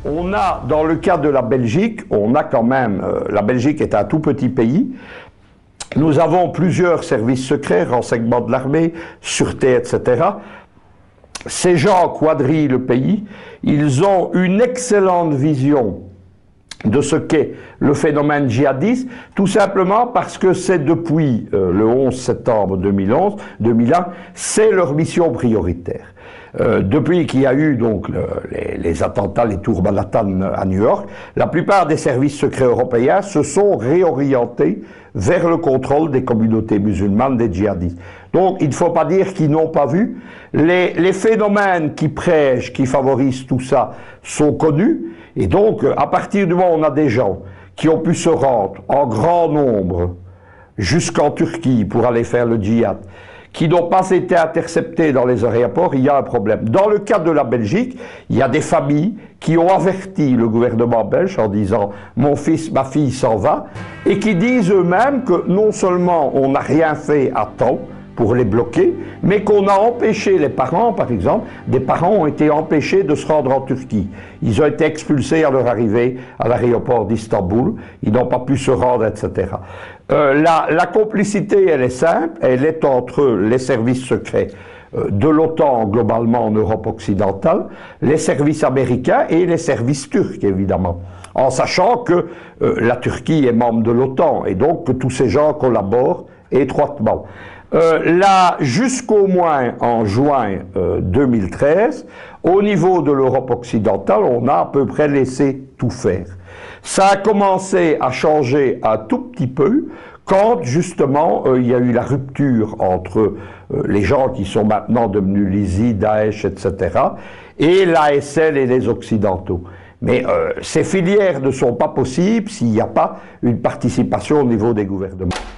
On a, dans le cas de la Belgique, on a quand même, la Belgique est un tout petit pays, nous avons plusieurs services secrets, renseignements de l'armée, sûreté, etc. Ces gens quadrillent le pays, ils ont une excellente vision de ce qu'est le phénomène djihadiste, tout simplement parce que c'est depuis le 11 septembre 2001, c'est leur mission prioritaire. Depuis qu'il y a eu donc les attentats, les tours Manhattan à New York, la plupart des services secrets européens se sont réorientés vers le contrôle des communautés musulmanes, des djihadistes. Donc il ne faut pas dire qu'ils n'ont pas vu. Les phénomènes qui prêchent, qui favorisent tout ça, sont connus. Et donc, à partir du moment où on a des gens qui ont pu se rendre en grand nombre jusqu'en Turquie pour aller faire le djihad, qui n'ont pas été interceptés dans les aéroports, il y a un problème. Dans le cas de la Belgique, il y a des familles qui ont averti le gouvernement belge en disant « mon fils, ma fille s'en va » et qui disent eux-mêmes que non seulement on n'a rien fait à temps pour les bloquer, mais qu'on a empêché les parents, par exemple, des parents ont été empêchés de se rendre en Turquie. Ils ont été expulsés à leur arrivée à l'aéroport d'Istanbul, ils n'ont pas pu se rendre, etc. La complicité, elle est simple, elle est entre les services secrets de l'OTAN globalement en Europe occidentale, les services américains et les services turcs, évidemment. En sachant que la Turquie est membre de l'OTAN et donc que tous ces gens collaborent étroitement. Là, jusqu'au moins en juin 2013, au niveau de l'Europe occidentale, on a à peu près laissé tout faire. Ça a commencé à changer un tout petit peu quand, justement, il y a eu la rupture entre les gens qui sont maintenant devenus l'ISIS, Daesh, etc., et l'ASL et les Occidentaux. Mais ces filières ne sont pas possibles s'il n'y a pas une participation au niveau des gouvernements.